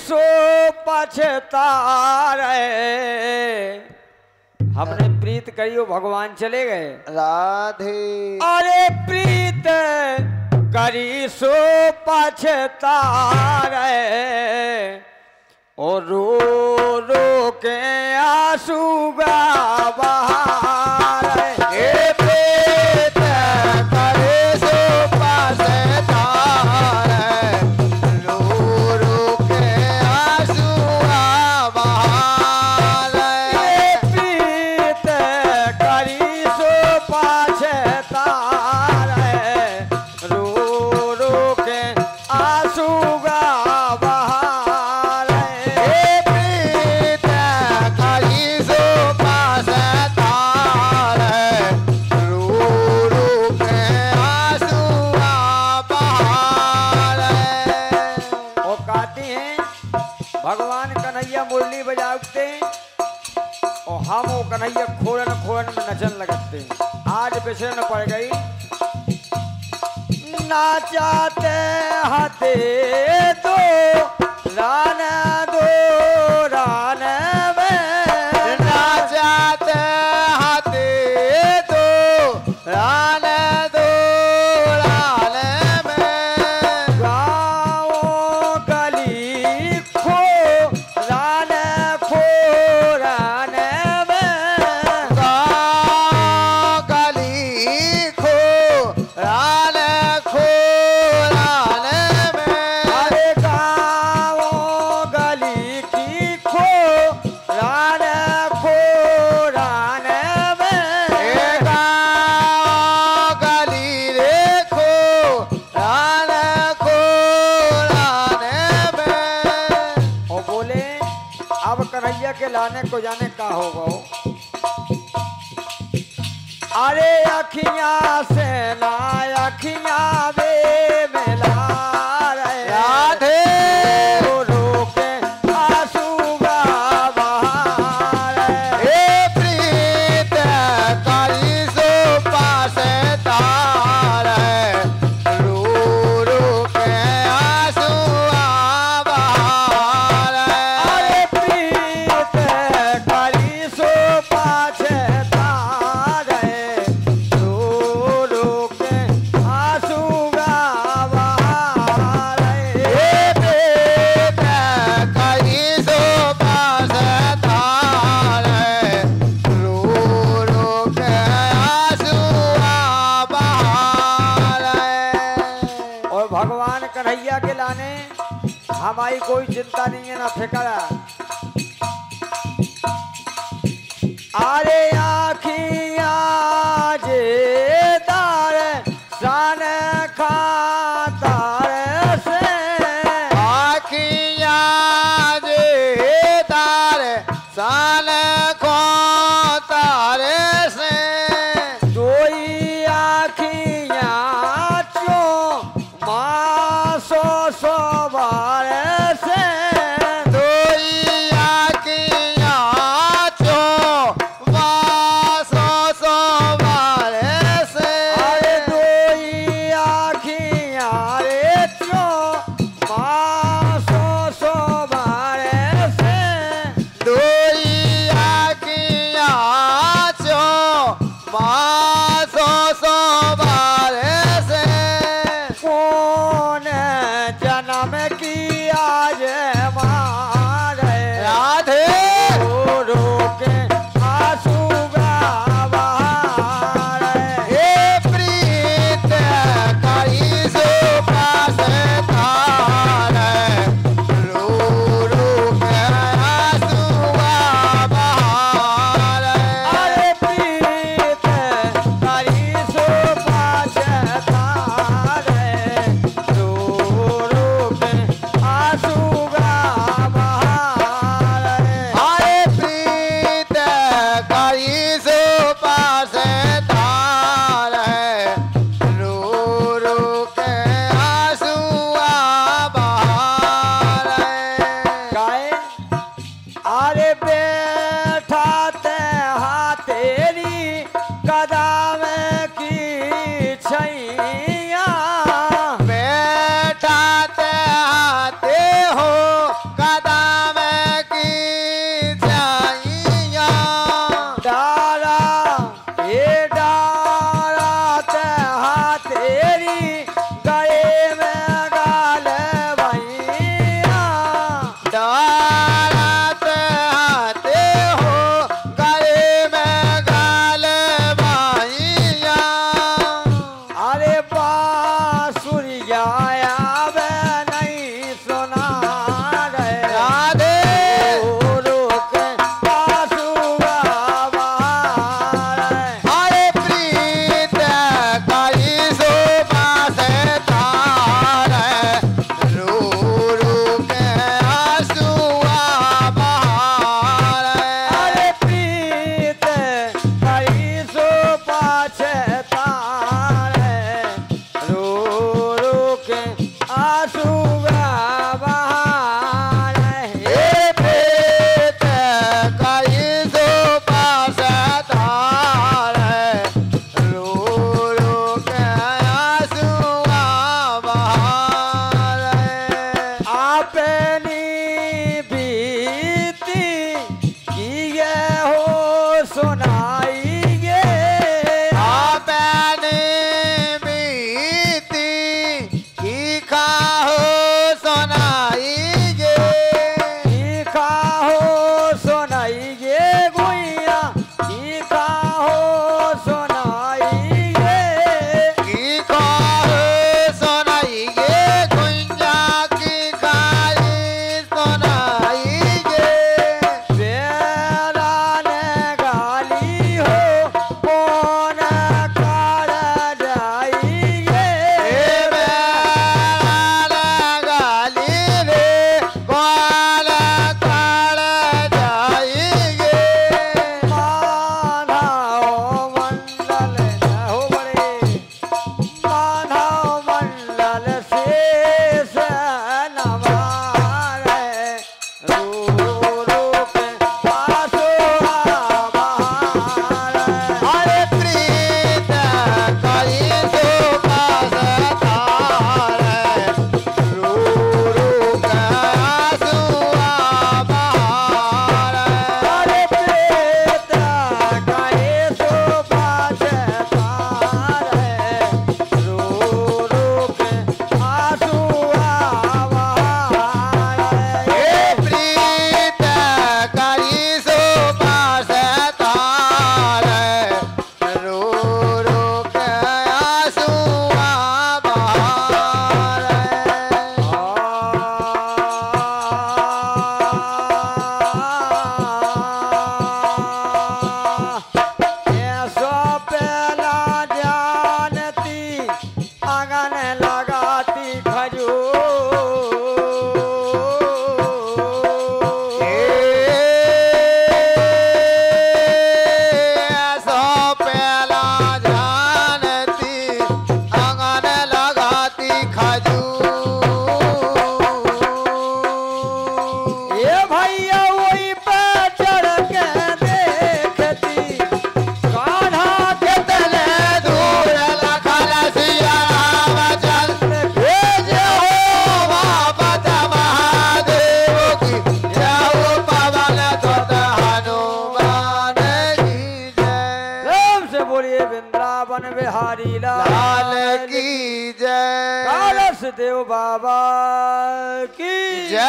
सो पछता रहे। हमने प्रीत करी वो भगवान चले गए। राधे अरे प्रीत करी सो पछता रहे और रो रो के आंसू गा बहा रहे। प्रीत करे सो पछता रहे, रो रो के आंसू बहा रहे। प्रीत करी सो पछता रहे, रो रो के आंसू गा बहा रहे। प्रीत करी सो पछता रहे, रो रो के आंसू बहा रहे। वो कहती हैं भगवान कन्हैया मुरली बजाते और हम वो कन्हैया खोरन खोरन में नचन लगते। आज बिछड़न पड़ गई। नाचाते हाथे दो रान में नाचाते हाथे दो रान में, गाँव गली खो रान में गली खो रान में। अरे गाँव गली की खो रान में गली रे खो रान में। और बोले अब कन्हैया के लाने को जाने का होगा। अरे अखियां से ना अखियां वे मिला रहे। राधे रो रो के आंसू गा बहा रहे। प्रीत करी सो पछता रहे, रो रो के आंसू बहा रहे। अरे प्रीत करी सो पछता रहे, रो रो के आंसू गा बहा रहे। प्रीत करी सो पछता रहे, रो रो के आंसू बहा रहे। और भगवान कन्हैया के लाने हमारी कोई चिंता नहीं है ना फिक्र। अरे आखियां जे दार सान खातार से आखियां जे तारे सान को तारे से, दोई आखियां चो मासो सो बार से दोई आखियां चो वासो बाबा